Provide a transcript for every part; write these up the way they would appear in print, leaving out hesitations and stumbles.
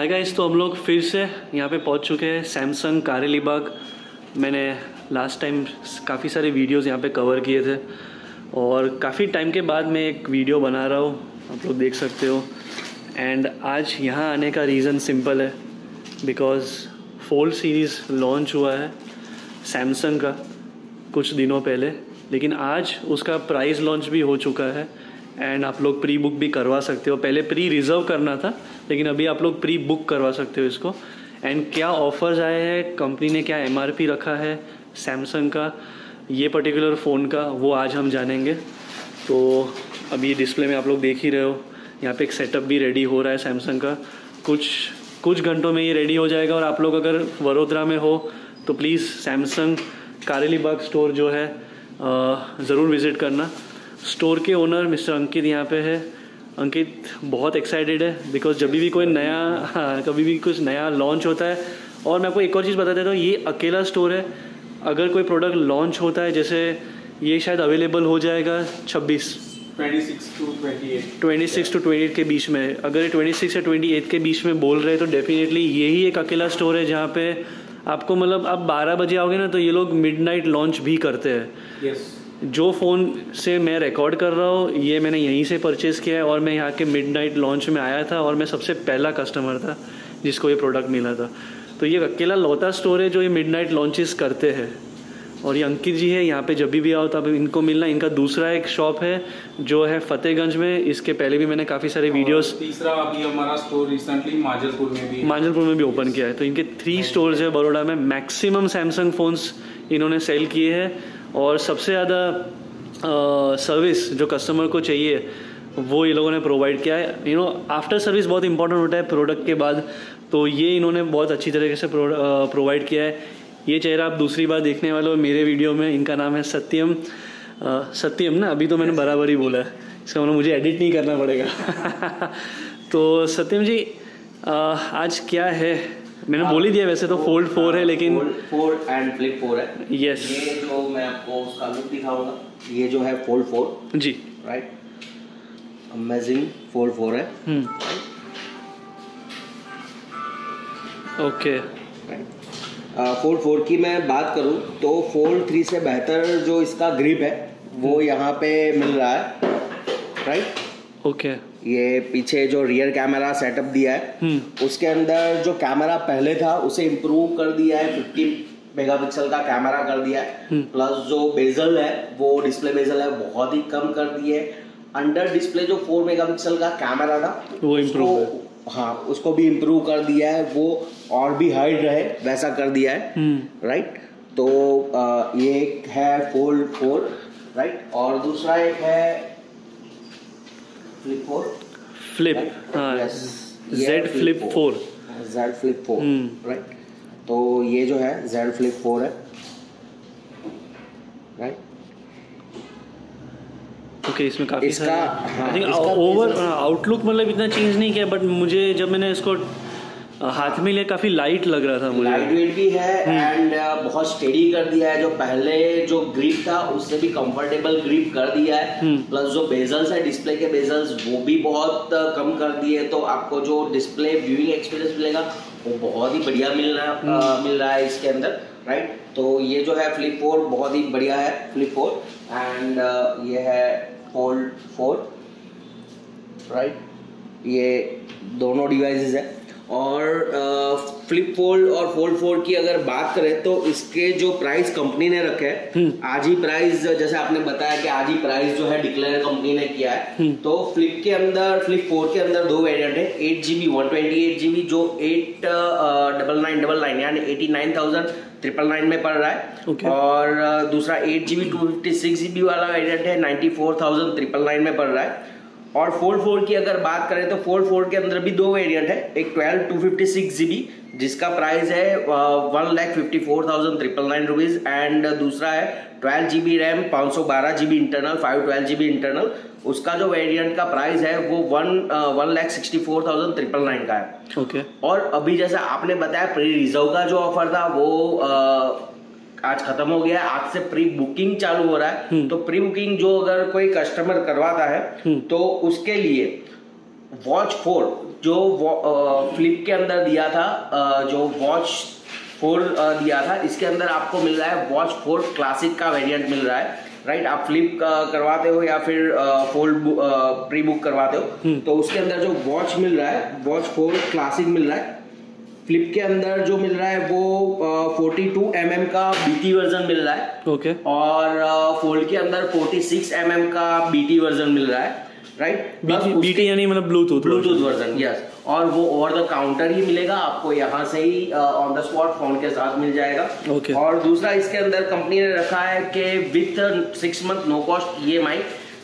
Hi guys, तो हम लोग फिर से यहाँ पे पहुँच चुके हैं सैमसंग कारेली बाग। मैंने लास्ट टाइम काफ़ी सारे वीडियोस यहाँ पे कवर किए थे और काफ़ी टाइम के बाद मैं एक वीडियो बना रहा हूँ, आप लोग देख सकते हो। एंड आज यहाँ आने का रीज़न सिंपल है, बिकॉज़ फोल्ड सीरीज़ लॉन्च हुआ है सैमसंग का कुछ दिनों पहले, लेकिन आज उसका प्राइस लॉन्च भी हो चुका है एंड आप लोग प्री बुक भी करवा सकते हो। पहले प्री रिज़र्व करना था, लेकिन अभी आप लोग प्री बुक करवा सकते हो इसको। एंड क्या ऑफ़र्स आए हैं, कंपनी ने क्या MRP रखा है सैमसंग का ये पर्टिकुलर फ़ोन का, वो आज हम जानेंगे। तो अभी डिस्प्ले में आप लोग देख ही रहे हो, यहाँ पे एक सेटअप भी रेडी हो रहा है सैमसंग का। कुछ घंटों में ये रेडी हो जाएगा। और आप लोग अगर वडोदरा में हो तो please Samsung Karelibaug store जो है ज़रूर विज़िट करना। स्टोर के ओनर मिस्टर अंकित यहाँ पे है। अंकित बहुत एक्साइटेड है बिकॉज कभी भी कुछ नया लॉन्च होता है। और मैं आपको एक और चीज़ बता देता हूँ, ये अकेला स्टोर है। अगर कोई प्रोडक्ट लॉन्च होता है, जैसे ये शायद अवेलेबल हो जाएगा 26 टू 28 के बीच में। अगर ये 26 या 28 के बीच में बोल रहे हैं तो डेफिनेटली यही एक अकेला स्टोर है जहाँ पे आपको मतलब आप 12 बजे आओगे ना तो ये लोग मिडनाइट लॉन्च भी करते हैं। yes. जो फ़ोन से मैं रिकॉर्ड कर रहा हूँ ये मैंने यहीं से परचेज़ किया है और मैं यहाँ के मिडनाइट लॉन्च में आया था और मैं सबसे पहला कस्टमर था जिसको ये प्रोडक्ट मिला था। तो ये अकेला लौता स्टोर है जो ये मिडनाइट लॉन्चेस करते हैं। और ये अंकित जी है, यहाँ पे जब भी आओ तब इनको मिलना। इनका दूसरा एक शॉप है जो है फतेहगंज में। इसके पहले भी मैंने काफ़ी सारे वीडियोस। तीसरा अभी हमारा स्टोर रिसेंटली माजलपुर में भी ओपन किया है। तो इनके 3 स्टोर्स है बड़ौदा में। मैक्सिमम सैमसंग फ़ोन्स इन्होंने सेल किए हैं और सबसे ज़्यादा सर्विस जो कस्टमर को चाहिए वो ये लोगों ने प्रोवाइड किया है। आफ्टर सर्विस बहुत इंपॉर्टेंट होता है प्रोडक्ट के बाद, तो ये इन्होंने बहुत अच्छी तरीके से प्रोवाइड किया है। ये चेहरा आप दूसरी बार देखने वाले हो मेरे वीडियो में। इनका नाम है सत्यम। सत्यम ना, अभी तो मैंने बराबर ही बोला है, इसका मतलब मुझे एडिट नहीं करना पड़ेगा। तो सत्यम जी आज क्या है, मैंने बोल ही दिया वैसे तो फोल्ड 4 है, लेकिन फोल्ड एंड फ्लिप 4 है। यस, ये जो मैं आपको उसका लुक दिखाऊंगा, ये जो है फोल्ड 4 जी, राइट। अमेजिंग फोल्ड 4 है। ओके। फोल्ड 4 की मैं बात करूं तो फोल्ड 3 से बेहतर जो इसका ग्रिप है वो यहाँ पे मिल रहा है, राइट। ओके। ये पीछे जो रियर कैमरा सेटअप दिया है उसके अंदर जो कैमरा पहले था उसे इम्प्रूव कर दिया है, 50 मेगापिक्सल का कैमरा कर दिया है। प्लस जो बेजल है वो डिस्प्ले बेजल है बहुत ही कम कर दिए। अंडर डिस्प्ले जो 4 मेगापिक्सल का कैमरा था वो इम्प्रूव, हाँ उसको भी इम्प्रूव कर दिया है, वो और भी हाइड रहे वैसा कर दिया है, राइट। तो ये एक है फोल्ड 4, राइट। और दूसरा एक है फ्लिप 4, Z Flip 4, राइट। तो ये जो है Z Flip 4 है, राइट। ओके, इसमें काफी इसका ओवर आउटलुक मतलब इतना चेंज नहीं किया, बट मुझे जब मैंने इसको हाथ में लिया काफी लाइट लग रहा था मुझे। लाइट वेट भी है एंड बहुत स्टेडी कर दिया है। जो पहले जो ग्रिप था उससे भी कंफर्टेबल ग्रिप कर दिया है। प्लस जो बेजल्स है डिस्प्ले के बेजल्स वो भी बहुत कम कर दिए, तो आपको जो डिस्प्ले व्यूइंग एक्सपीरियंस मिलेगा वो बहुत ही बढ़िया मिल रहा है इसके अंदर, राइट। तो ये जो है फ्लिप 4 बहुत ही बढ़िया है, फ्लिप 4। एंड ये है फोल्ड 4, राइट। ये दोनों डिवाइसेस है। और फ्लिप फोल्ड और फोल्ड 4 की अगर बात करें तो इसके जो प्राइस कंपनी ने रखे हैं, आज ही प्राइस, जैसे आपने बताया कि आज ही प्राइस जो है डिक्लेयर कंपनी ने किया है। तो फ्लिप 4 के अंदर 2 वेरिएंट है, 8GB 128GB जो 89999 यानी 89,999 में पड़ रहा है। और दूसरा 8GB 256GB वाला वेरिएंट है, 94,999 में पड़ रहा है। और फोल्ड 4 की अगर बात करें तो फोल्ड 4 के अंदर भी 2 वेरिएंट है, एक 12 256GB जिसका प्राइस है 1,54,999 रुपीज एंड दूसरा है 12GB RAM 512GB internal 512GB internal, उसका जो वेरिएंट का प्राइस है वो 1,64,999 का है। ओके। और अभी जैसा आपने बताया प्री रिजर्व का जो ऑफर था वो आज खत्म हो गया, आज से प्री बुकिंग चालू हो रहा है। तो प्री बुकिंग जो अगर कोई कस्टमर करवाता है तो उसके लिए वॉच 4 जो फ्लिप के अंदर दिया था, जो वॉच 4 दिया था, इसके अंदर आपको मिल रहा है वॉच 4 क्लासिक का वेरिएंट मिल रहा है, राइट। आप फ्लिप करवाते हो या फिर फोल्ड प्री बुक करवाते हो, तो उसके अंदर जो वॉच मिल रहा है वॉच 4 क्लासिक मिल रहा है। फ्लिप के अंदर जो मिल रहा है वो 42 mm का BT वर्जन मिल रहा है, ओके। और फोल्ड के अंदर 46 mm का BT वर्जन मिल रहा है, राइट। BT यानी मतलब ब्लूटूथ वर्जन, यस। और वो ओवर द काउंटर ही मिलेगा आपको, यहाँ से ही ऑन द स्पॉट फोन के साथ मिल जाएगा, ओके। और दूसरा इसके अंदर कंपनी ने रखा है कि with 6 month no cost EMI।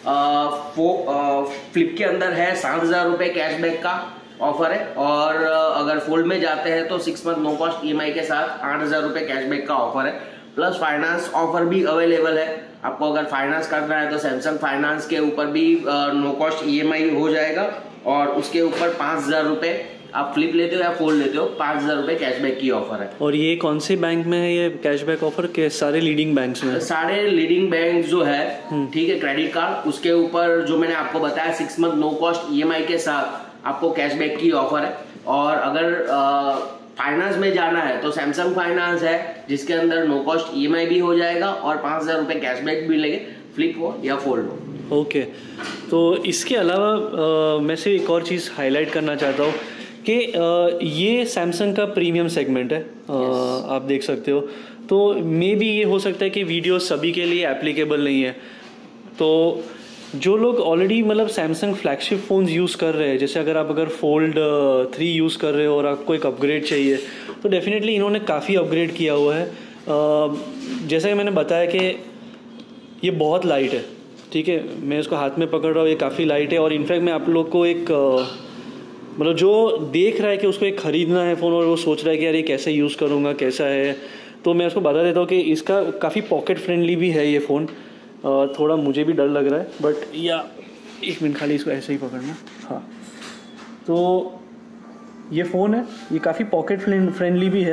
Flip के अंदर है 7,000 रुपये कैशबैक का ऑफर है, और अगर फोल्ड में जाते हैं तो 6 मंथ नो कॉस्ट EMI के साथ 8,000 रुपये कैशबैक का ऑफर है, प्लस फाइनेंस ऑफर भी अवेलेबल है। आपको अगर फाइनेंस करना है तो सैमसंग फाइनेंस के ऊपर भी नो कॉस्ट EMI हो जाएगा, और उसके ऊपर 5,000 रुपये आप फ्लिप लेते हो या फोल्ड लेते हो 5,000 रुपये कैशबैक की ऑफर है। और ये कौन से बैंक में है ये कैशबैक ऑफर? के सारे लीडिंग बैंक्स में? सारे लीडिंग बैंक जो है, ठीक है, क्रेडिट कार्ड उसके ऊपर जो मैंने आपको बताया 6 मंथ नो कॉस्ट EMI के साथ आपको कैशबैक की ऑफर है। और अगर फाइनेंस में जाना है तो सैमसंग फाइनेंस है जिसके अंदर नो कॉस्ट EMI भी हो जाएगा और 5,000 रुपये कैशबैक भी लेंगे, फ्लिप हो या फोल्ड हो। ओके। तो इसके अलावा मैं सिर्फ एक और चीज़ हाईलाइट करना चाहता हूँ कि ये सैमसंग का प्रीमियम सेगमेंट है, आप देख सकते हो। तो मे बी ये हो सकता है कि वीडियो सभी के लिए एप्लीकेबल नहीं है, तो जो लोग ऑलरेडी मतलब सैमसंग फ्लैगशिप फ़ोन्स यूज़ कर रहे हैं, जैसे अगर फोल्ड 3 यूज़ कर रहे हो और आपको एक अपग्रेड चाहिए, तो डेफिनेटली इन्होंने काफ़ी अपग्रेड किया हुआ है। जैसा कि मैंने बताया कि ये बहुत लाइट है, ठीक है, मैं इसको हाथ में पकड़ रहा हूँ, ये काफ़ी लाइट है। और इनफैक्ट मैं आप लोग को एक मतलब जो देख रहा है कि उसको एक ख़रीदना है फ़ोन और वो सोच रहा है कि यार ये कैसे यूज़ करूँगा, कैसा है, तो मैं उसको बता देता हूँ कि इसका काफ़ी पॉकेट फ्रेंडली भी है ये फ़ोन। थोड़ा मुझे भी डर लग रहा है, बट या 1 मिनट खाली इसको ऐसे ही पकड़ना। हाँ, तो ये फ़ोन है, ये काफ़ी पॉकेट फ्रेंडली भी है।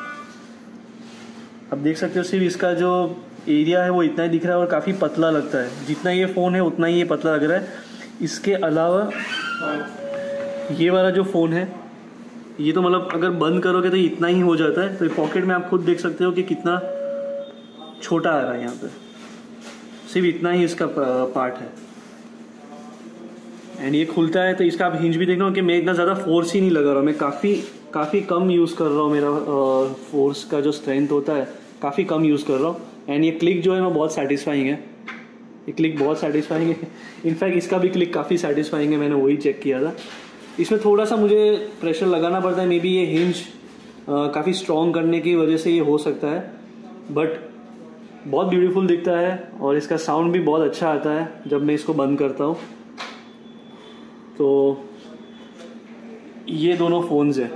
आप देख सकते हो सिर्फ इसका जो एरिया है वो इतना ही दिख रहा है और काफ़ी पतला लगता है। जितना ये फ़ोन है उतना ही ये पतला लग रहा है। इसके अलावा ये वाला जो फ़ोन है ये तो मतलब अगर बंद करोगे तो इतना ही हो जाता है। तो ये पॉकेट में आप खुद देख सकते हो कि कितना छोटा आ रहा है, यहाँ पे सिर्फ इतना ही इसका पार्ट है। एंड ये खुलता है तो इसका आप हिंज भी देख रहे हो कि मैं इतना ज़्यादा फोर्स ही नहीं लगा रहा, मैं काफ़ी कम यूज़ कर रहा हूँ। मेरा फोर्स का जो स्ट्रेंथ होता है काफ़ी कम यूज़ कर रहा हूँ। एंड ये क्लिक जो है वो बहुत सेटिस्फाइंग है, ये क्लिक बहुत सेटिस्फाइंग है। इनफैक्ट इसका भी क्लिक काफ़ी सेटिस्फाइंग है, मैंने वही चेक किया था। इसमें थोड़ा सा मुझे प्रेशर लगाना पड़ता है, मे बी ये हिंज काफ़ी स्ट्रॉन्ग करने की वजह से ये हो सकता है, बट बहुत ब्यूटीफुल दिखता है और इसका साउंड भी बहुत अच्छा आता है जब मैं इसको बंद करता हूँ। तो ये दोनों फ़ोन्स हैं।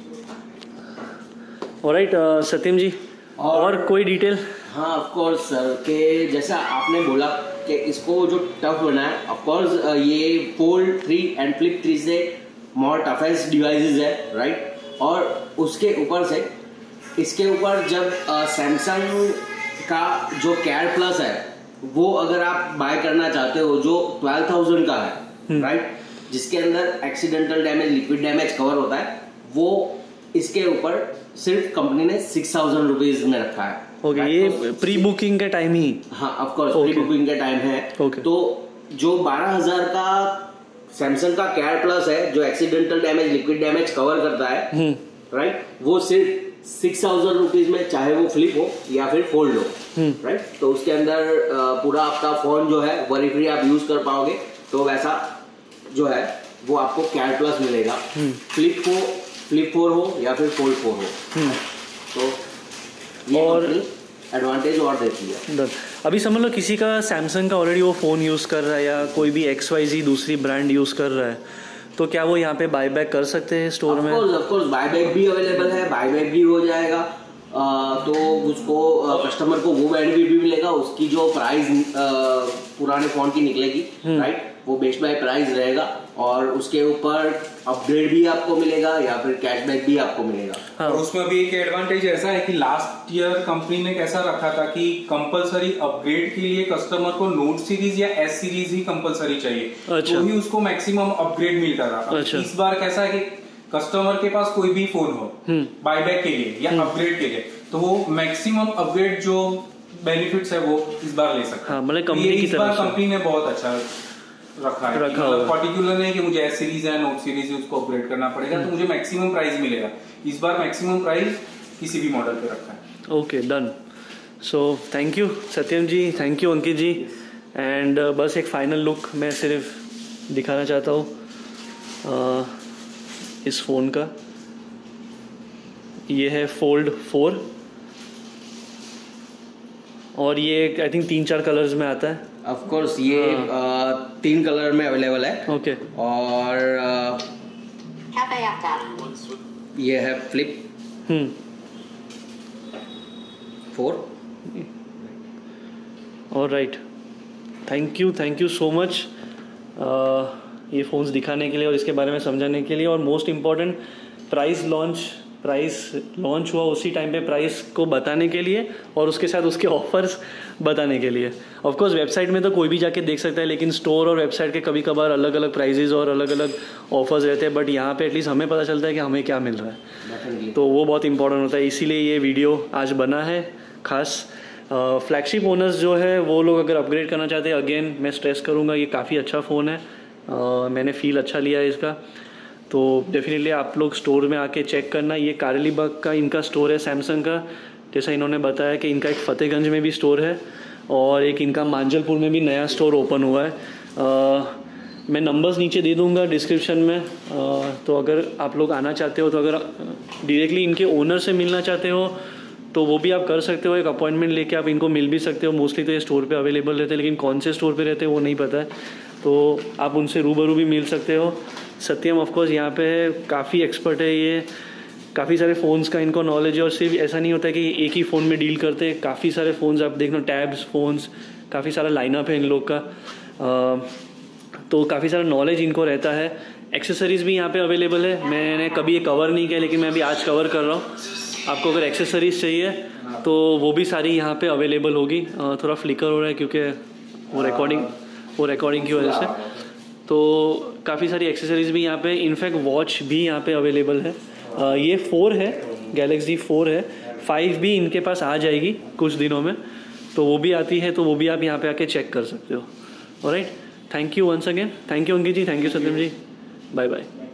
ऑलराइट सत्यम जी, और कोई डिटेल? हाँ ऑफ कोर्स सर, के जैसा आपने बोला कि इसको जो टफ बना है, ऑफ कोर्स ये फोल्ड 3 एंड फ्लिप 3 से मोर टफेस्ट डिवाइसेस है, राइट। और उसके ऊपर से इसके ऊपर जब सैमसंग का जो कैर प्लस है वो अगर आप बाय करना चाहते हो जो 12,000 का है, राइट, जिसके अंदर accidental damage, liquid damage cover होता है, वो इसके ऊपर सिर्फ कंपनी ने 6,000 रुपीज में रखा है। ओके, ये प्री बुकिंग के टाइम ही? हाँ ऑफ कोर्स प्री बुकिंग के टाइम है। तो जो 12,000 का सैमसंग का कैर प्लस है जो accidental damage, liquid damage cover करता है, राइट, वो सिर्फ 6,000 रुपीज में, चाहे वो फ्लिप हो या फिर फोल्ड हो, राइट। तो उसके अंदर पूरा आपका फोन जो है वरी फ्री आप यूज कर पाओगे। तो वैसा जो है वो आपको कैर प्लस मिलेगा, फ्लिप 4 हो या फिर फोल्ड 4 हो। तो ये और एडवांटेज और देती है। अभी समझ लो किसी का सैमसंग का ऑलरेडी वो फ़ोन यूज़ कर रहा है या कोई भी XYZ दूसरी ब्रांड यूज़ कर रहा है, तो क्या वो यहाँ पे बायबैक कर सकते हैं स्टोर में? ऑफ कोर्स बायबैक भी अवेलेबल है, बायबैक भी हो जाएगा। तो उसको कस्टमर को वो बेनिफिट भी मिलेगा, उसकी जो प्राइस पुराने फोन की निकलेगी, राइट, वो बेस्ट बाय प्राइस रहेगा, और उसके ऊपर अपग्रेड भी आपको मिलेगा या फिर कैशबैक भी आपको मिलेगा। हाँ। और उसमें भी एक एडवांटेज ऐसा है कि लास्ट ईयर कंपनी ने कैसा रखा था कि कंपलसरी अपग्रेड के लिए कस्टमर को नोट सीरीज या एस सीरीज ही कंपलसरी चाहिए। अच्छा। तो ही उसको मैक्सिमम अपग्रेड मिलता था। अच्छा। इस बार कैसा है कि कस्टमर के पास कोई भी फोन हो बायबैक के लिए या अपग्रेड के लिए, तो वो मैक्सिमम अपग्रेड जो बेनिफिट्स है वो इस बार ले सकता है। मतलब कंपनी की तरफ से कंपनी ने बहुत अच्छा रखा है, मतलब पर्टिकुलर नहीं कि मुझे एस सीरीज है नोट सीरीज है उसको अपग्रेड करना पड़ेगा, तो मुझे मैक्सिमम प्राइस मिलेगा। इस बार मैक्सिमम प्राइस किसी भी मॉडल पे रखा है। Okay, done. So thank you Satyam ji, thank you Ankit ji. And बस एक फाइनल लुक मैं सिर्फ दिखाना चाहता हूँ इस फ़ोन का। ये है फोल्ड 4 और ये आई थिंक 3-4 कलर्स में आता है। ऑफ कोर्स ये 3 कलर में अवेलेबल है। ओके। और ये है flip 4। Alright, thank you so much ये फ़ोन्स दिखाने के लिए और इसके बारे में समझाने के लिए। और मोस्ट इम्पॉर्टेंट प्राइस लॉन्च हुआ उसी टाइम पे प्राइस को बताने के लिए और उसके साथ उसके ऑफर्स बताने के लिए। ऑफ कोर्स वेबसाइट में तो कोई भी जाके देख सकता है, लेकिन स्टोर और वेबसाइट के कभी कभार अलग अलग प्राइजेज़ और अलग अलग ऑफर्स रहते हैं, बट यहाँ पे एटलीस्ट हमें पता चलता है कि हमें क्या मिल रहा है, तो वो बहुत इंपॉर्टेंट होता है। इसीलिए ये वीडियो आज बना है खास। फ्लैगशिप ओनर्स जो है वो लोग अगर अपग्रेड करना चाहते हैं, अगेन मैं स्ट्रेस करूँगा ये काफ़ी अच्छा फ़ोन है, मैंने फ़ील अच्छा लिया है इसका, तो डेफिनेटली आप लोग स्टोर में आके चेक करना। ये कारेलीबाग का इनका स्टोर है सैमसंग का, जैसा इन्होंने बताया कि इनका एक फ़तेहगंज में भी स्टोर है और एक इनका मांजलपुर में भी नया स्टोर ओपन हुआ है। मैं नंबर्स नीचे दे दूंगा डिस्क्रिप्शन में, तो अगर आप लोग आना चाहते हो, तो अगर डायरेक्टली इनके ओनर से मिलना चाहते हो तो वो भी आप कर सकते हो, एक अपॉइंटमेंट लेके आप इनको मिल भी सकते हो। मोस्टली तो ये स्टोर पे अवेलेबल रहते हैं, लेकिन कौन से स्टोर पे रहते हैं वो नहीं पता है, तो आप उनसे रूबरू भी मिल सकते हो। सत्यम ऑफकोर्स यहाँ पे है, काफ़ी एक्सपर्ट है ये, काफ़ी सारे फ़ोन्स का इनको नॉलेज है, और सिर्फ ऐसा नहीं होता है कि एक ही फ़ोन में डील करते हैं, काफ़ी सारे फ़ोन्स आप देखना, टैब्स, फ़ोन्स, काफ़ी सारा लाइनअप है इन लोग का, तो काफ़ी सारा नॉलेज इनको रहता है। एक्सेसरीज़ भी यहाँ पे अवेलेबल है, मैंने कभी ये कवर नहीं किया लेकिन मैं अभी आज कवर कर रहा हूँ। आपको अगर एक्सेसरीज़ चाहिए तो वो भी सारी यहाँ पे अवेलेबल होगी। थोड़ा फ्लिकर हो रहा है क्योंकि वो रिकॉर्डिंग की वजह से, तो काफ़ी सारी एक्सेसरीज़ भी यहाँ पे, इनफैक्ट वॉच भी यहाँ पे अवेलेबल है। ये 4 है, गैलेक्सी 4 है, 5 भी इनके पास आ जाएगी कुछ दिनों में, तो वो भी आती है, तो वो भी आप यहाँ पे आके चेक कर सकते हो। Alright, thank you once again, thank you Ankit ji, thank you Satyam ji, bye bye.